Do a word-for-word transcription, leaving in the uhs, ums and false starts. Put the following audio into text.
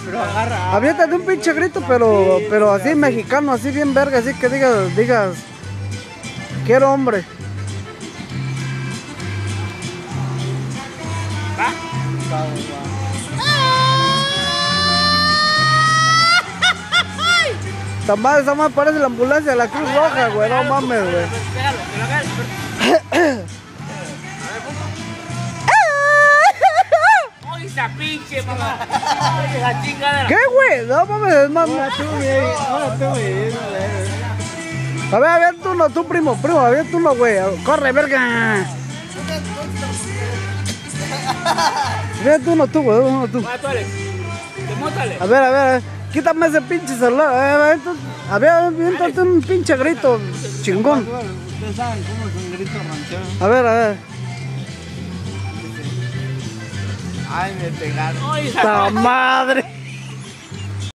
Pero agarra. Aviéntate un pinche grito, pero, pero así mexicano, así bien verga, así que digas, digas, quiero hombre. ¿Va? Esta madre, esa madre parece la ambulancia de la Cruz Roja, güey, no mames, güey. Pégalo, que lo agarres. ¡Ay, esa pinche, mamá! ¡Ay, esa chingada! ¿Qué, güey? No mames, es más. Ahora tú, güey. Ahora tú, güey. A ver, avienta uno, tú, primo, primo, avienta uno, güey. Corre, verga. Avienta uno tú, güey, uno tú. Va, tú, Alex. Demóntale. A ver, a ver, a ver. Quítame ese pinche celular. A ver, avienta- a ver, aviéntate un pinche grito chingón. Ustedes saben cómo es un grito ranchero. A ver, a ver. Ay, me pegaron. Ay, ¡Ta madre!